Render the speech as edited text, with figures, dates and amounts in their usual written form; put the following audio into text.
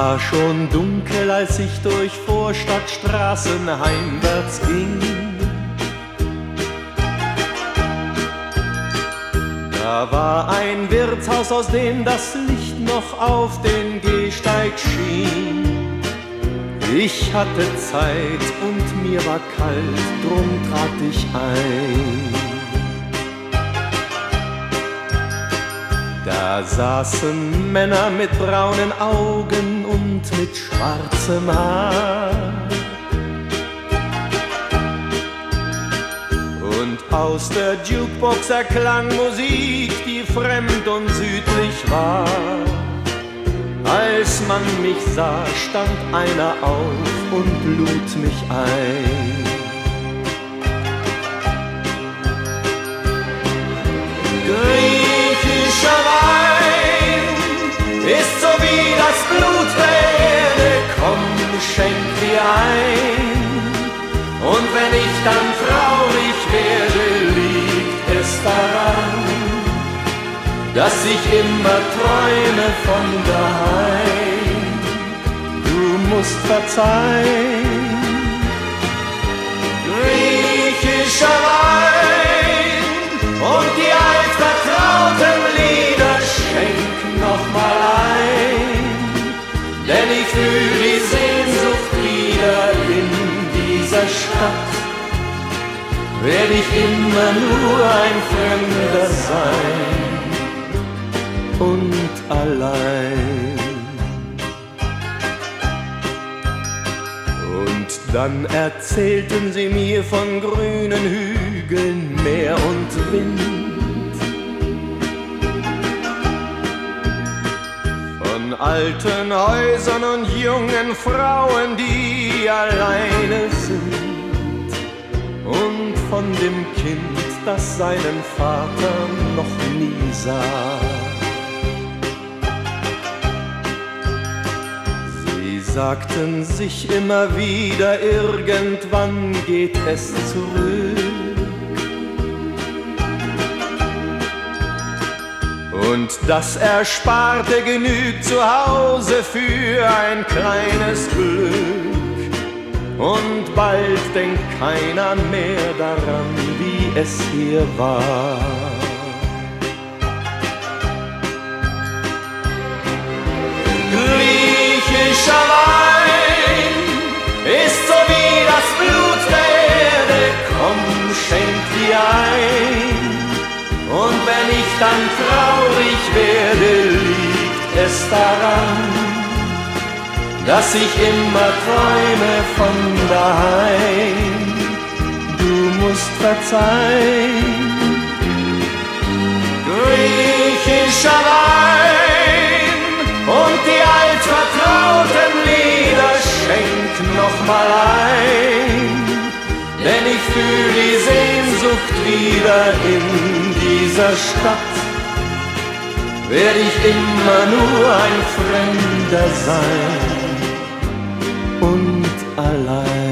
war schon dunkel, als ich durch Vorstadtstraßen heimwärts ging. Da war ein Wirtshaus, aus dem das Licht noch auf den Gehsteig schien. Ich hatte Zeit und mir war kalt, drum trat ich ein. Da saßen Männer mit braunen Augen und mit schwarzem Haar. Und aus der Jukebox erklang Musik, die fremd und südlich war. Als man mich sah, stand einer auf und lud mich ein. Griechischer Wein ist so wie das Blut der Erde, komm, schenk dir ein. Und wenn ich dann traurig werde, liegt es daran, dass ich immer träume von daheim. Du musst verzeihen. Griechischer Wein und die altvertrauten Lieder schenk noch mal ein, denn ich fühl die Sehnsucht wieder in dieser Stadt. Werd ich immer nur ein Fremder sein und allein. Und dann erzählten sie mir von grünen Hügeln, Meer und Wind, von alten Häusern und jungen Frauen, die alleine sind, und von dem Kind, das seinen Vater noch nie sah. Sie sagten sich immer wieder, irgendwann geht es zurück. Und das Ersparte genügt zu Hause für ein kleines Glück. Und bald denkt keiner mehr daran, wie es hier war. Griechischer Wein ist so wie das Blut der Erde, komm, schenk dir ein. Und wenn ich dann traurig werde, liegt es daran, dass ich immer träume von daheim. Du musst verzeihen. Griechischer Wein und die altvertrauten Lieder schenk noch mal ein, denn ich fühl die Sehnsucht wieder in dieser Stadt. Werd ich immer nur ein Fremder sein und allein.